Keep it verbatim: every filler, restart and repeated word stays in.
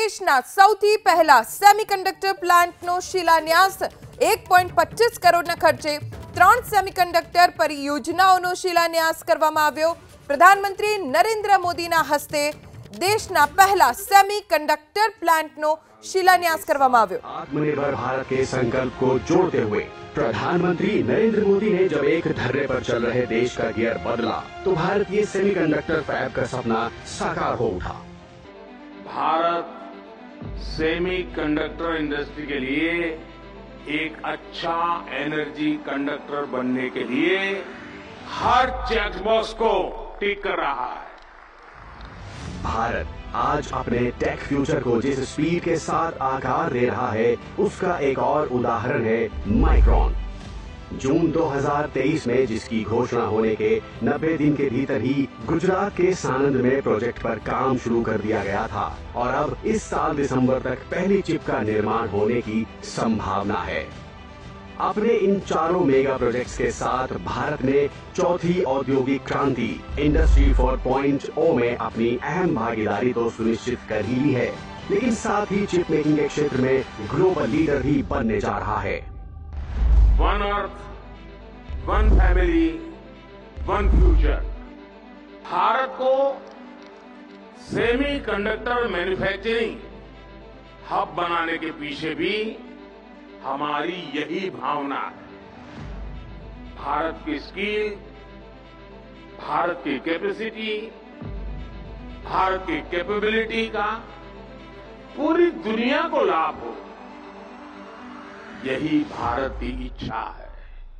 દેશના સૌથી પહેલા સેમિકન્ડક્ટર પ્લાન્ટનો શિલાન્યાસ એક પોઈન્ટ પચીસ કરોડના ખર્ચે ત્રણ સેમિકન્ડક્ટર પરિયોજનાઓનો શિલાન્યાસ કરવામાં આવ્યો। પ્રધાનમંત્રી નરેન્દ્ર મોદીના હસ્તે દેશના પહેલા સેમિકન્ડક્ટર પ્લાન્ટનો शिलान्यास करवामा आव्यो। आत्मनिर्भर भारत के संकल्प को जोड़ते हुए प्रधानमंत्री नरेंद्र मोदी ने जब एक धर्रे पर चल रहे देश का गियर बदला तो भारतीय सेमीकंडक्टर फैब का सपना साकार हो उठा। भारत सेमीकंडक्टर इंडस्ट्री के लिए एक अच्छा एनर्जी कंडक्टर बनने के लिए हर चेकबॉक्स को टिक कर रहा है। भारत आज अपने टेक फ्यूचर को जिस स्पीड के साथ आकार दे रहा है उसका एक और उदाहरण है माइक्रोन। जून दो हज़ार तेईस में जिसकी घोषणा होने के नब्बे दिन के भीतर ही गुजरात के सानंद में प्रोजेक्ट पर काम शुरू कर दिया गया था और अब इस साल दिसंबर तक पहली चिप का निर्माण होने की संभावना है। अपने इन चारों मेगा प्रोजेक्ट्स के साथ भारत ने चौथी औद्योगिक क्रांति इंडस्ट्री फोर पॉइंट ओ में अपनी अहम भागीदारी तो सुनिश्चित कर ही ली है, लेकिन साथ ही चिप मेकिंग के क्षेत्र में ग्लोबल लीडर भी बनने जा रहा है। One earth, one family, one future. Bharat को सेमीकंडक्टर मैन्युफैक्चरिंग हब बनाने के पीछे भी हमारी यही भावना है। भारत की स्किल, भारत की कैपेसिटी, भारत की कैपेबिलिटी का पूरी दुनिया को लाभ हो, यही भारत की इच्छा है।